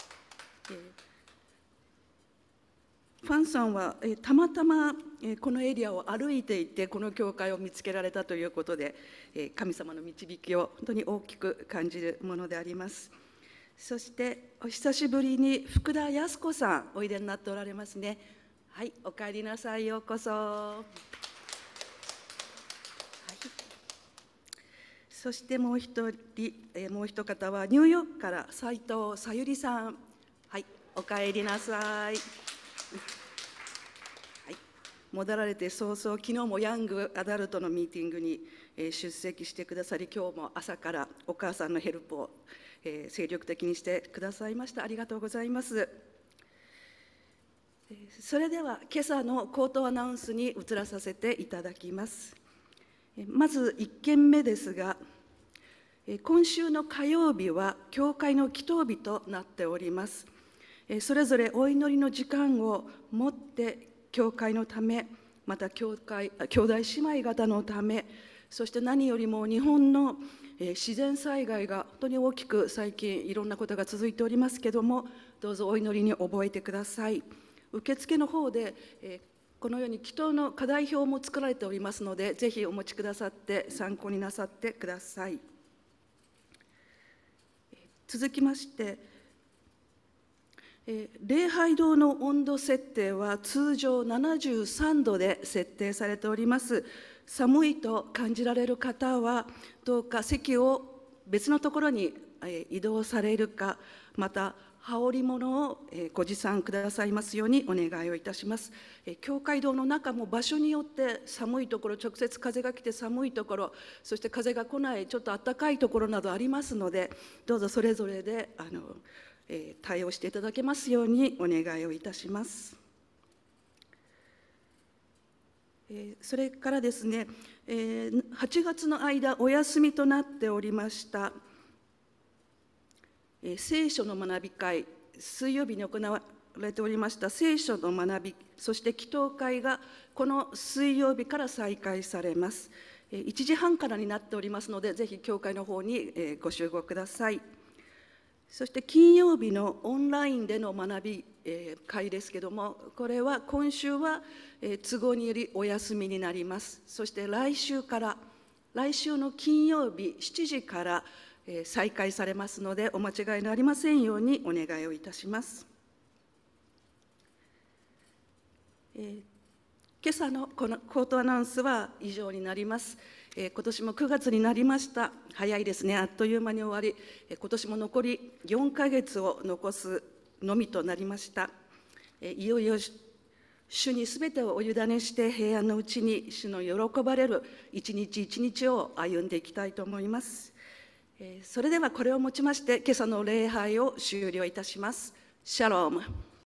ファンさんはたまたまこのエリアを歩いていてこの教会を見つけられたということで、神様の導きを本当に大きく感じるものであります。そしてお久しぶりに福田靖子さんおいでになっておられますね。はい、お帰りなさい、ようこそ。はい、そしてもう一方はニューヨークから斉藤さゆりさん。はい、お帰りなさい。はい、戻られて早々、昨日もヤングアダルトのミーティングに出席してくださり、今日も朝からお母さんのヘルプを精力的にしてくださいました。ありがとうございます。それでは今朝の口頭アナウンスに移らさせていただきます。まず1件目ですが、今週の火曜日は教会の祈祷日となっております。それぞれお祈りの時間を持って教会のため、また兄弟姉妹方のため、 そして何よりも日本の自然災害が本当に大きく最近いろんなことが続いておりますけども、どうぞお祈りに覚えてください。受付の方でこのように祈祷の課題表も作られておりますので、ぜひお持ちくださって参考になさってください。続きまして、礼拝堂の温度設定は通常73度で設定されております。寒いと感じられる方はどうか席を別のところに移動されるか、また羽織物をご持参くださいますようにお願いをいたします。教会堂の中も場所によって寒いところ、直接風が来て寒いところ、そして風が来ないちょっと暖かいところなどありますので、どうぞそれぞれで対応していただけますようにお願いをいたします。それからですね、8月の間お休みとなっておりました聖書の学び会、水曜日に行われておりました聖書の学び、そして祈祷会がこの水曜日から再開されます。1時半からになっておりますので、ぜひ教会の方にご集合ください。そして金曜日のオンラインでの学び会ですけども、これは今週は都合によりお休みになります。そして来週の金曜日7時から再開されますので、お間違いのありませんようにお願いをいたします。今朝のこのコートアナウンスは以上になります。今年も9月になりました。早いですね。あっという間に終わり、今年も残り4ヶ月を残すのみとなりました。いよいよ主にすべてをお委ねして平安のうちに主の喜ばれる一日一日を歩んでいきたいと思います。それではこれをもちまして今朝の礼拝を終了いたします。シャローム。